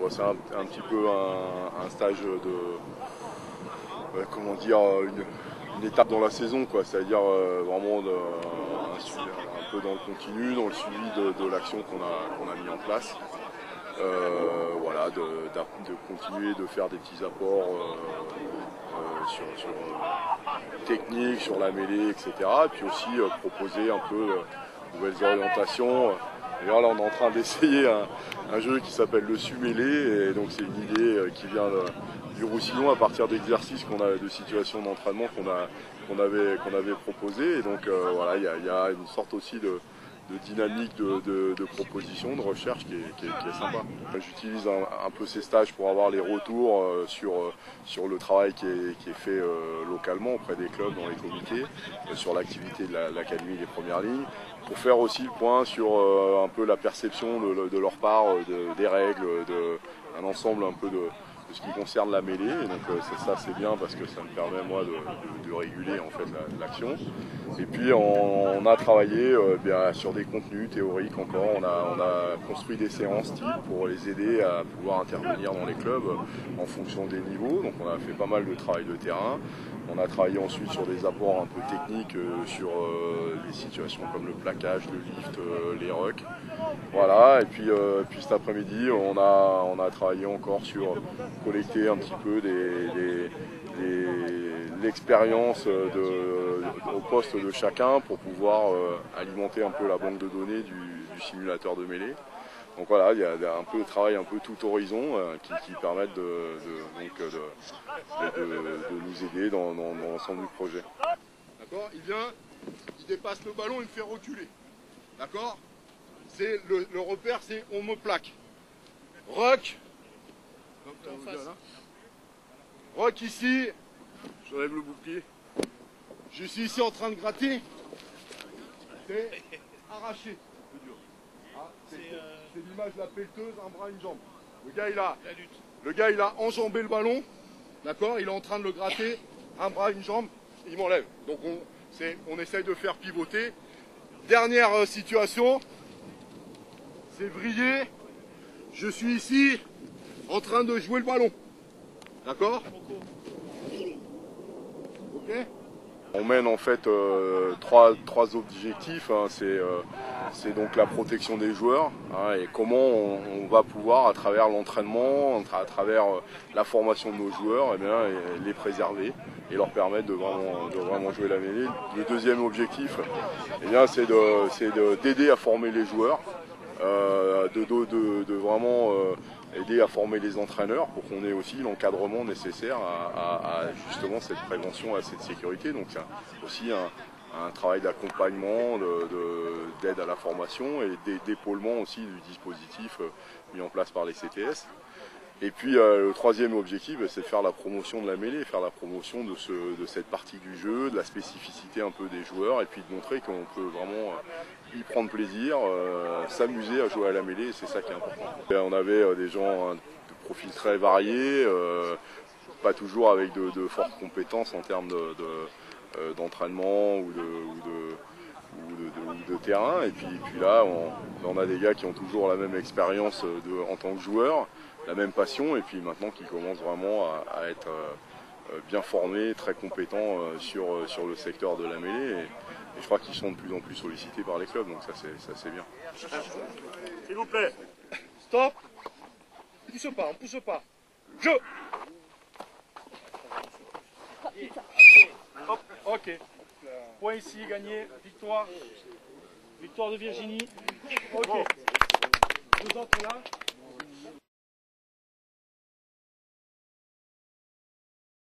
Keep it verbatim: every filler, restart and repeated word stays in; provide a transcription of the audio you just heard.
Bon, c'est un, un petit peu un, un stage de, euh, comment dire, une, une étape dans la saison, quoi. C'est-à-dire euh, vraiment de, un, suivi, un peu dans le continu, dans le suivi de, de l'action qu'on a, qu'on a mis en place. Euh, voilà, de, de, de continuer de faire des petits apports euh, euh, sur, sur euh, technique, sur la mêlée, et cetera. Et puis aussi euh, proposer un peu euh, nouvelles orientations. D'ailleurs là on est en train d'essayer un, un jeu qui s'appelle le su-mêlée, et donc c'est une idée euh, qui vient de, du Roussillon à partir d'exercices qu'on a, de situations d'entraînement qu'on a, qu'on avait, qu'on avait proposé. Et donc euh, voilà, il y a, y a une sorte aussi de de dynamique de, de, de proposition, de recherche qui est, qui est, qui est sympa. J'utilise un, un peu ces stages pour avoir les retours euh, sur, euh, sur le travail qui est, qui est fait euh, localement auprès des clubs, dans les comités, euh, sur l'activité de l'académie la, des premières lignes, pour faire aussi le point sur euh, un peu la perception de, de leur part, de, des règles, de, un ensemble un peu de, de ce qui concerne la mêlée. Et donc euh, ça c'est bien parce que ça me permet moi de, de, de réguler en fait l'action. La, et puis on, on a travaillé euh, bien, sur des contenus théoriques encore. On a, on a construit des séances type pour les aider à pouvoir intervenir dans les clubs en fonction des niveaux. Donc on a fait pas mal de travail de terrain. On a travaillé ensuite sur des apports un peu techniques, euh, sur euh, des situations comme le plaquage, le lift, euh, les rucks. Voilà, et puis, euh, puis cet après-midi, on a, on a travaillé encore sur collecter un petit peu des, des, des, l'expérience de, au poste de chacun pour pouvoir euh, alimenter un peu la banque de données du, du simulateur de mêlée. Donc voilà, il y a un peu de travail un peu tout horizon euh, qui, qui permettent de, de, donc, de, de, de, de nous aider dans, dans, dans l'ensemble du projet. D'accord, il vient, il dépasse le ballon, il me fait reculer. D'accord, c'est le, le repère, c'est on me plaque. Rock. Rock ici. J'enlève le bouclier. Je suis ici en train de gratter. C'est arraché. Ah, c'est euh... l'image de la pelleteuse, un bras, une jambe. Le gars, il a, le gars, il a enjambé le ballon. D'accord, il est en train de le gratter. Un bras, une jambe. Il m'enlève. Donc on, on essaye de faire pivoter. Dernière euh, situation. C'est vrillé. Je suis ici en train de jouer le ballon. D'accord? Ok. On mène en fait euh, trois, trois objectifs. Hein. C'est euh, donc la protection des joueurs, hein, et comment on, on va pouvoir, à travers l'entraînement, à travers euh, la formation de nos joueurs, eh bien, les préserver et leur permettre de vraiment, de vraiment jouer la mêlée. Le deuxième objectif, eh c'est d'aider à former les joueurs, euh, de, de, de, de vraiment euh, aider à former les entraîneurs pour qu'on ait aussi l'encadrement nécessaire à, à, à justement cette prévention, à cette sécurité. Donc c'est aussi un, un travail d'accompagnement, d'aide de, de, à la formation et d'épaulement aussi du dispositif mis en place par les C T S. Et puis euh, le troisième objectif, c'est de faire la promotion de la mêlée, faire la promotion de, ce, de cette partie du jeu, de la spécificité un peu des joueurs, et puis de montrer qu'on peut vraiment y prendre plaisir, euh, s'amuser à jouer à la mêlée, c'est ça qui est important. Et on avait euh, des gens hein, de profils très variés, euh, pas toujours avec de, de fortes compétences en termes de, de, euh, d'entraînement ou de, ou de Ou de, de, de terrain, et puis, puis là on, on a des gars qui ont toujours la même expérience en tant que joueurs, la même passion, et puis maintenant qui commencent vraiment à, à être euh, bien formés, très compétents euh, sur, sur le secteur de la mêlée, et, et je crois qu'ils sont de plus en plus sollicités par les clubs, donc ça c'est bien. S'il vous plaît, stop, on pousse pas, on pousse pas, jeu. Hop, ok. Point ici, gagné, victoire. Victoire de Virginie. Ok. Vous entrez là.